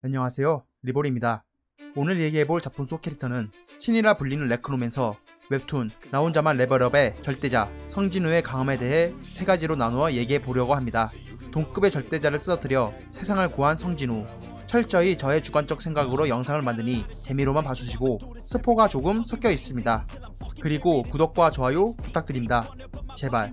안녕하세요, 리볼입니다. 오늘 얘기해볼 작품 속 캐릭터는 신이라 불리는 레크로맨서, 웹툰 나 혼자만 레벨업의 절대자 성진우의 강함에 대해 세 가지로 나누어 얘기해보려고 합니다. 동급의 절대자를 쓰러뜨려 세상을 구한 성진우. 철저히 저의 주관적 생각으로 영상을 만드니 재미로만 봐주시고 스포가 조금 섞여 있습니다. 그리고 구독과 좋아요 부탁드립니다. 제발.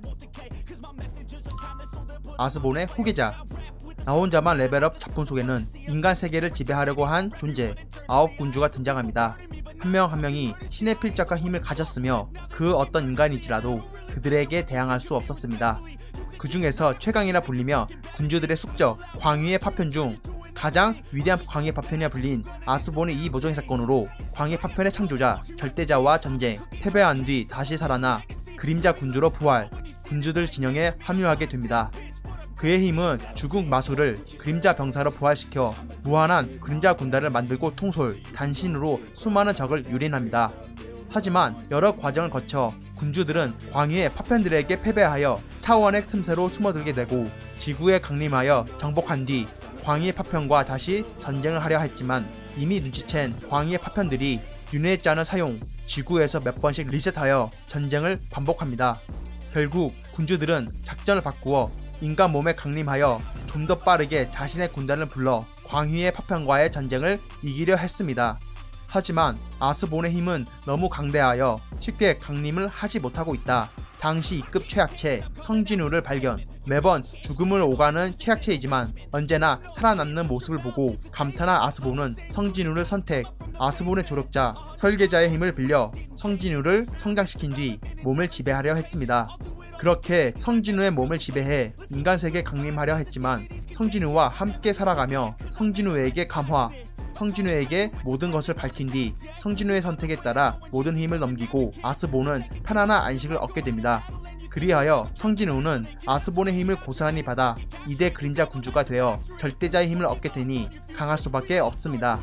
아스본의 후계자. 나 혼자만 레벨업 작품 속에는 인간 세계를 지배하려고 한 존재 9군주가 등장합니다. 한 명 한 명이 신의 필적과 힘을 가졌으며 그 어떤 인간이지라도 그들에게 대항할 수 없었습니다. 그 중에서 최강이라 불리며 군주들의 숙적 광위의 파편 중 가장 위대한 광해 파편이라 불린 아스본의 이 모종의 사건으로 광해 파편의 창조자 절대자와 전쟁, 패배한 뒤 다시 살아나 그림자 군주로 부활, 군주들 진영에 합류하게 됩니다. 그의 힘은 죽은 마술을 그림자 병사로 부활시켜 무한한 그림자 군단을 만들고 통솔, 단신으로 수많은 적을 유린합니다. 하지만 여러 과정을 거쳐 군주들은 광희의 파편들에게 패배하여 차원의 틈새로 숨어들게 되고 지구에 강림하여 정복한 뒤 광희의 파편과 다시 전쟁을 하려 했지만 이미 눈치챈 광희의 파편들이 윤회자를 사용, 지구에서 몇 번씩 리셋하여 전쟁을 반복합니다. 결국 군주들은 작전을 바꾸어 인간 몸에 강림하여 좀 더 빠르게 자신의 군단을 불러 광희의 파편과의 전쟁을 이기려 했습니다. 하지만 아스본의 힘은 너무 강대하여 쉽게 강림을 하지 못하고 있다. 당시 2급 최약체 성진우를 발견. 매번 죽음을 오가는 최약체이지만 언제나 살아남는 모습을 보고 감탄한 아스본은 성진우를 선택. 아스본의 조력자 설계자의 힘을 빌려 성진우를 성장시킨 뒤 몸을 지배하려 했습니다. 그렇게 성진우의 몸을 지배해 인간세계에 강림하려 했지만 성진우와 함께 살아가며 성진우에게 감화, 성진우에게 모든 것을 밝힌 뒤 성진우의 선택에 따라 모든 힘을 넘기고 아스본은 편안한 안식을 얻게 됩니다. 그리하여 성진우는 아스본의 힘을 고스란히 받아 2대 그림자 군주가 되어 절대자의 힘을 얻게 되니 강할 수밖에 없습니다.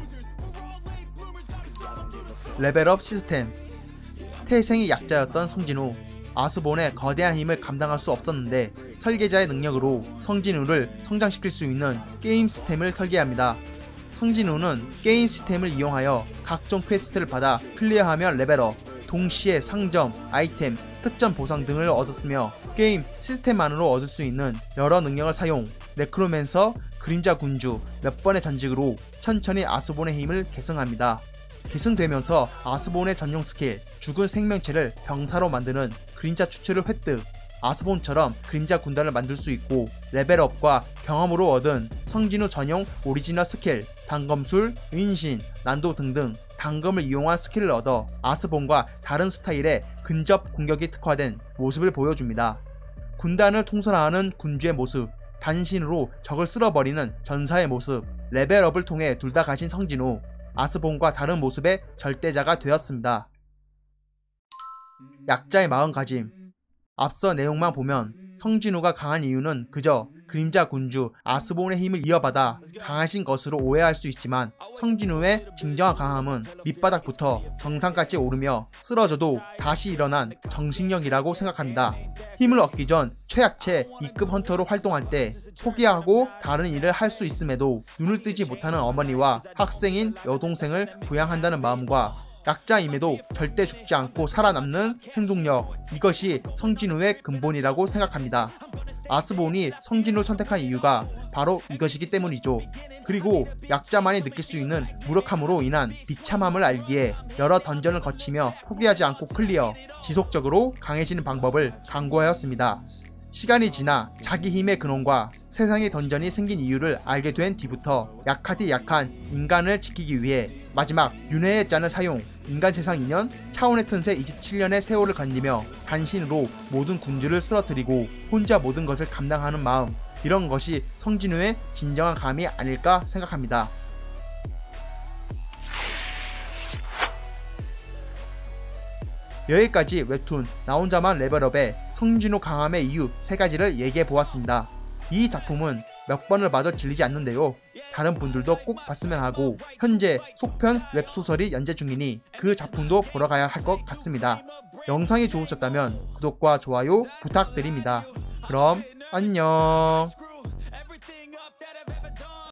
레벨업 시스템. 태생이 약자였던 성진우. 아스본의 거대한 힘을 감당할 수 없었는데 설계자의 능력으로 성진우를 성장시킬 수 있는 게임 시스템을 설계합니다. 성진우는 게임 시스템을 이용하여 각종 퀘스트를 받아 클리어하며 레벨업, 동시에 상점, 아이템, 특전 보상 등을 얻었으며 게임 시스템만으로 얻을 수 있는 여러 능력을 사용, 네크로맨서, 그림자 군주 몇 번의 전직으로 천천히 아스본의 힘을 계승합니다. 계승되면서 아스본의 전용 스킬, 죽은 생명체를 병사로 만드는 그림자 추출을 획득, 아스본처럼 그림자 군단을 만들 수 있고 레벨업과 경험으로 얻은 성진우 전용 오리지널 스킬, 단검술, 은신, 난도 등등 단검을 이용한 스킬을 얻어 아스본과 다른 스타일의 근접 공격이 특화된 모습을 보여줍니다. 군단을 통솔하는 군주의 모습, 단신으로 적을 쓸어버리는 전사의 모습, 레벨업을 통해 둘 다 가진 성진우, 아스본과 다른 모습의 절대자가 되었습니다. 약자의 마음가짐. 앞서 내용만 보면 성진우가 강한 이유는 그저 그림자 군주 아스본의 힘을 이어받아 강하신 것으로 오해할 수 있지만 성진우의 진정한 강함은 밑바닥부터 정상까지 오르며 쓰러져도 다시 일어난 정신력이라고 생각합니다. 힘을 얻기 전 최약체 2급 헌터로 활동할 때 포기하고 다른 일을 할 수 있음에도 눈을 뜨지 못하는 어머니와 학생인 여동생을 부양한다는 마음과 약자임에도 절대 죽지 않고 살아남는 생존력, 이것이 성진우의 근본이라고 생각합니다. 아스본이 성진우를 선택한 이유가 바로 이것이기 때문이죠. 그리고 약자만이 느낄 수 있는 무력함으로 인한 비참함을 알기에 여러 던전을 거치며 포기하지 않고 클리어, 지속적으로 강해지는 방법을 강구하였습니다. 시간이 지나 자기 힘의 근원과 세상의 던전이 생긴 이유를 알게 된 뒤부터 약하디 약한 인간을 지키기 위해 마지막 윤회의 짠을 사용, 인간 세상 2년, 차원의 틈새 27년의 세월을 견디며 단신으로 모든 군주를 쓰러뜨리고 혼자 모든 것을 감당하는 마음, 이런 것이 성진우의 진정한 감이 아닐까 생각합니다. 여기까지 웹툰 나 혼자만 레벨업의 성진우 강함의 이유 3가지를 얘기해보았습니다. 이 작품은 몇 번을 봐도 질리지 않는데요. 다른 분들도 꼭 봤으면 하고 현재 속편 웹소설이 연재 중이니 그 작품도 보러 가야 할 것 같습니다. 영상이 좋으셨다면 구독과 좋아요 부탁드립니다. 그럼 안녕.